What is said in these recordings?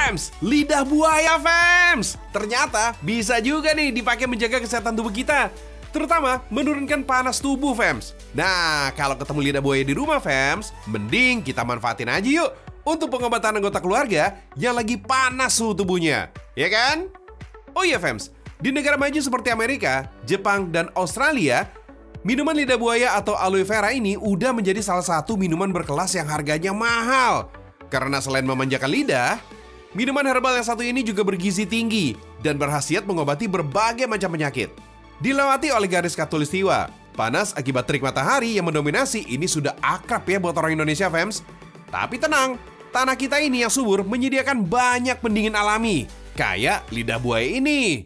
Fems, lidah buaya Fems. Ternyata bisa juga nih dipakai menjaga kesehatan tubuh kita, terutama menurunkan panas tubuh Fems. Nah, kalau ketemu lidah buaya di rumah Fems, mending kita manfaatin aja yuk untuk pengobatan anggota keluarga yang lagi panas suhu tubuhnya, ya kan? Oh iya Fems, di negara maju seperti Amerika, Jepang, dan Australia, minuman lidah buaya atau aloe vera ini udah menjadi salah satu minuman berkelas yang harganya mahal. Karena selain memanjakan lidah, minuman herbal yang satu ini juga bergizi tinggi dan berkhasiat mengobati berbagai macam penyakit. Dilewati oleh garis khatulistiwa, panas akibat terik matahari yang mendominasi ini sudah akrab ya buat orang Indonesia Fems. Tapi tenang, tanah kita ini yang subur menyediakan banyak pendingin alami, kayak lidah buaya ini.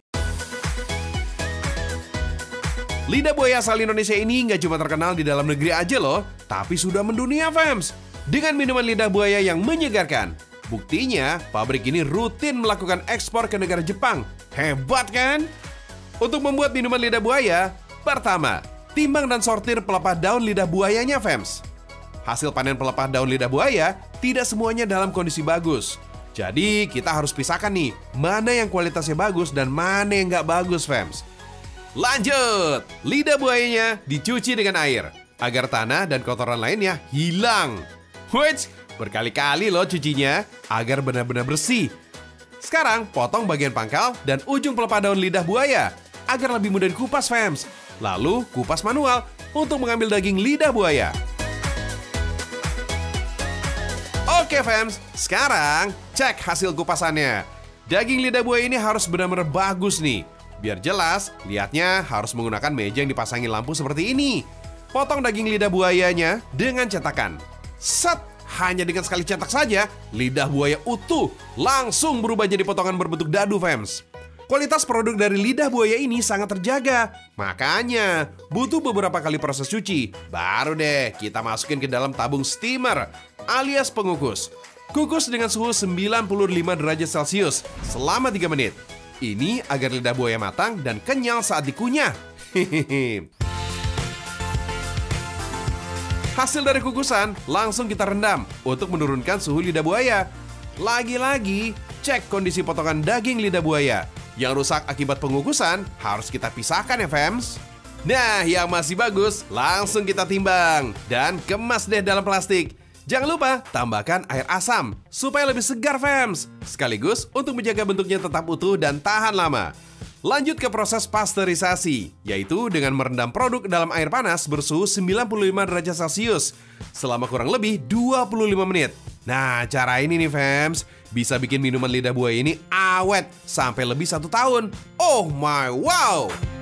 Lidah buaya asal Indonesia ini nggak cuma terkenal di dalam negeri aja loh, tapi sudah mendunia Fems. Dengan minuman lidah buaya yang menyegarkan. Buktinya, pabrik ini rutin melakukan ekspor ke negara Jepang. Hebat kan? Untuk membuat minuman lidah buaya, pertama, timbang dan sortir pelepah daun lidah buayanya Fems. Hasil panen pelepah daun lidah buaya tidak semuanya dalam kondisi bagus. Jadi kita harus pisahkan nih, mana yang kualitasnya bagus dan mana yang nggak bagus Fems. Lanjut, lidah buayanya dicuci dengan air agar tanah dan kotoran lainnya hilang. Wih, berkali-kali loh cucinya agar benar-benar bersih. Sekarang potong bagian pangkal dan ujung pelepah daun lidah buaya agar lebih mudah dikupas Fems. Lalu kupas manual untuk mengambil daging lidah buaya. Oke Fems, sekarang cek hasil kupasannya. Daging lidah buaya ini harus benar-benar bagus nih. Biar jelas, lihatnya harus menggunakan meja yang dipasangi lampu seperti ini. Potong daging lidah buayanya dengan cetakan. Set, hanya dengan sekali cetak saja, lidah buaya utuh langsung berubah jadi potongan berbentuk dadu Fems. Kualitas produk dari lidah buaya ini sangat terjaga. Makanya, butuh beberapa kali proses cuci. Baru deh kita masukin ke dalam tabung steamer alias pengukus. Kukus dengan suhu 95 derajat Celcius selama 3 menit. Ini agar lidah buaya matang dan kenyal saat dikunyah. Hasil dari kukusan langsung kita rendam untuk menurunkan suhu lidah buaya. Lagi-lagi, cek kondisi potongan daging lidah buaya. Yang rusak akibat pengukusan harus kita pisahkan ya Fems. Nah, yang masih bagus langsung kita timbang dan kemas deh dalam plastik. Jangan lupa tambahkan air asam supaya lebih segar Fems. Sekaligus untuk menjaga bentuknya tetap utuh dan tahan lama. Lanjut ke proses pasteurisasi, yaitu dengan merendam produk dalam air panas bersuhu 95 derajat Celcius selama kurang lebih 25 menit. Nah, cara ini nih Fems, bisa bikin minuman lidah buaya ini awet sampai lebih 1 tahun. Oh my wow!